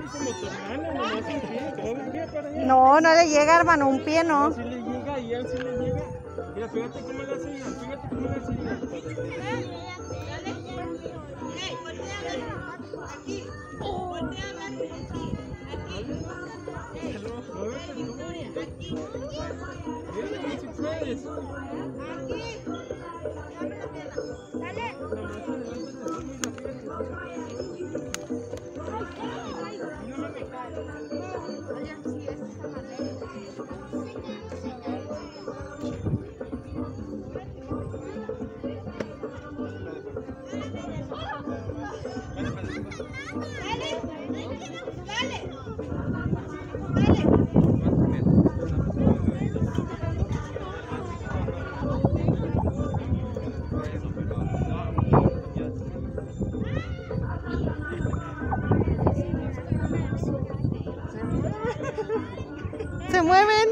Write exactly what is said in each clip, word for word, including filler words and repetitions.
como tu hermana, nomás un pie, todo el pie para allá. No, no le llega, hermano, un pie no. Sí le llega y él sí le llega. Mira, fíjate cómo le hace ella, fíjate cómo le hace ella. Hey, voltea a ver. Aquí. Voltea a ver. Aquí. Aquí. Muévete tú. Aquí. Mira, si puedes. Aquí. Dale. Nomás adelántate tú, mira, Se mueven.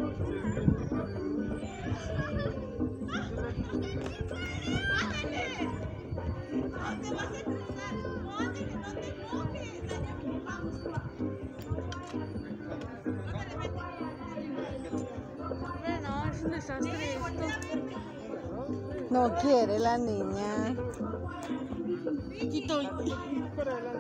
No, es un desastre esto. No quiere la niña. Aquí estoy.